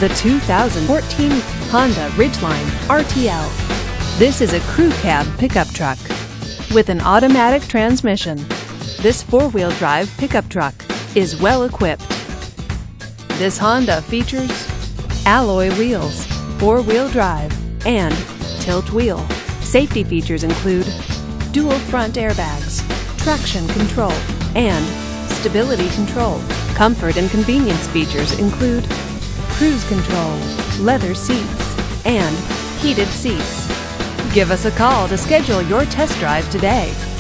the 2014 Honda Ridgeline RTL. This is a crew cab pickup truck with an automatic transmission. This four-wheel drive pickup truck is well equipped. This Honda features alloy wheels, four-wheel drive, and tilt wheel. Safety features include dual front airbags, traction control, and stability control. Comfort and convenience features include cruise control, leather seats, and heated seats. Give us a call to schedule your test drive today.